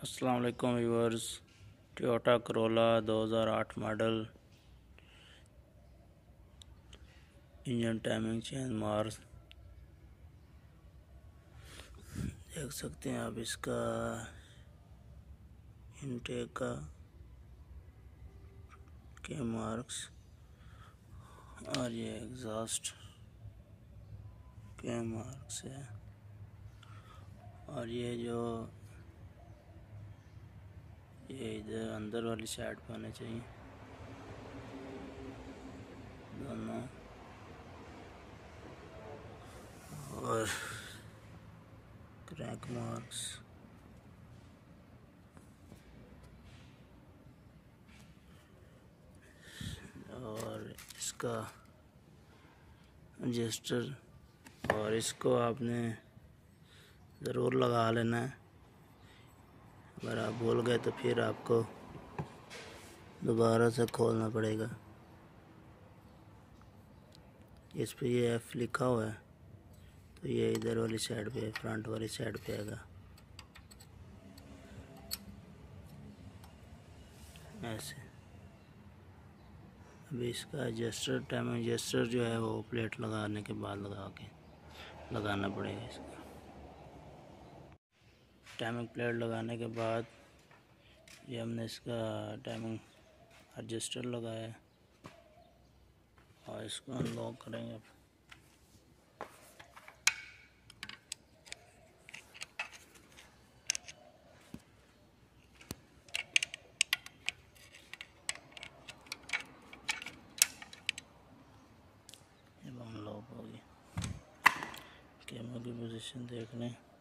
अस्सलाम वालेकुम viewers. Toyota Corolla 2008 model, engine timing change marks देख सकते हैं आप। इसका इनटेक के मार्क्स और ये एग्जॉस्ट के मार्क्स है। और ये इधर अंदर वाली साइड पे होने चाहिए दोनों। और क्रैक मार्क्स और इसका एडजस्टर, और इसको आपने ज़रूर लगा लेना है। अगर आप भूल गए तो फिर आपको दोबारा से खोलना पड़ेगा। इस पे ये F लिखा हुआ है, तो ये इधर वाली साइड पे, फ्रंट वाली साइड पे आएगा ऐसे। अभी इसका एडजस्टर, टाइम एडजस्टर जो है वो प्लेट लगाने के बाद लगाना पड़ेगा। इसका टाइमिंग प्लेट लगाने के बाद ये हमने इसका टाइमिंग एडजस्टर लगाया और इसको अनलॉक करेंगे। अब अनलॉक हो गया। कैमरे की पोजीशन देख लें।